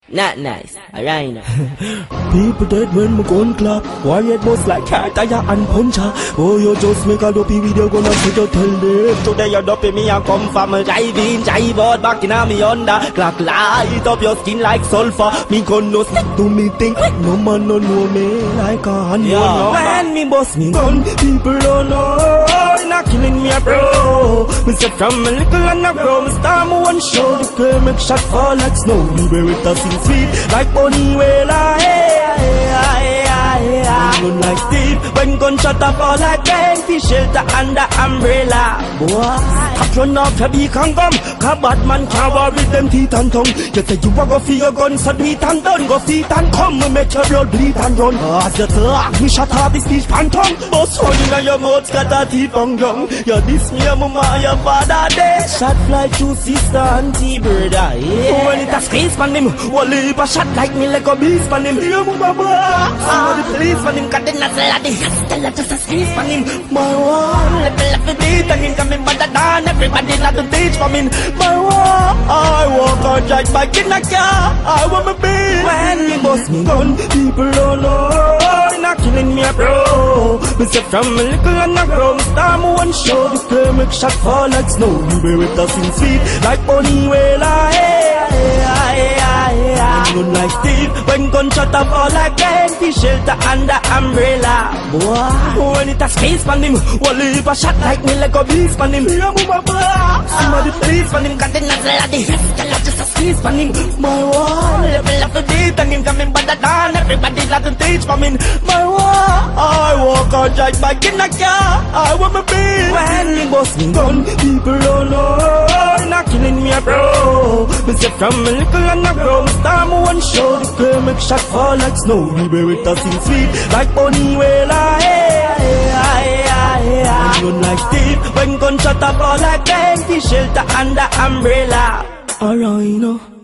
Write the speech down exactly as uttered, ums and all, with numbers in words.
Not nice, alright now. People dead when me gun clap. Quiet boss like cat, tire and puncher. Oh, you just make a dopey video gonna take you tell them. Today you dopey me a come from a drive in, drive out back in a me under. Clock light up your skin like sulfur. Me gun no stick to me think. No man no know me like a hand. Yeah. When me boss me gun, people don't know. Not killing me a bro. Me set from a little and a grow. Me start me one show. The girl make shot fall like snow. Me wear it a sing sweet like bunny wailer. Hey, hey, hey, hey, hey. Gun like Steve when gunshot a fall like rain. Fish shelter under umbrella. Boy, stop run off your beak and gum. Cause bad man can't war with them teeth and tongue. You say you a go for your gun so beat and done. Go feet and come me make your blood bleed and run. As you talk me shut off the speech pan tongue. Bust one in your mouth got a teeth and young. You diss me your mama your father dead. Shot fly through sister and T-brother. Yeah. When it a squeeze pan him, wall leap a shot like me like a beast pan him. Your mama boy. Some of the police pan him got the nuts like the hostel just a squeeze pan him. My wall, level of the beat and him coming better than everybody not to teach for me. My wall, I walk out judge back in a car. I want me be. When me bust me gun, people don't know. Not killing me a bro. Me say from a little and a grow. Star me one show. The girl make shot fall like snow. You wear it a sing sweet like bunny wailer. Hey, hey, hey, hey, hey. Gun like Steve when gunshot a fall like rain. Fish shelter under umbrella. Boy, when it a squeeze pan him, wall leap a shot like me like a beast pan him. Yeah, mama, boy. Some of the police pan him got the nuts like the hostel just a squeeze pan him. My wall, level of the beat and him coming better than everybody like to teach for me. My wall, I walk out judge back in a car. I want me be. When me bust me gun, people don't know. Not killing me a bro. Me say from a little and a grow. Me start me one show. The girl make shot fall like snow. Me wear it a sing sweet like bunny wailer. Hey, hey, hey, hey, hey. Gun like Steve when gunshot a fall like rain. Fish shelter under umbrella. Alright, you know.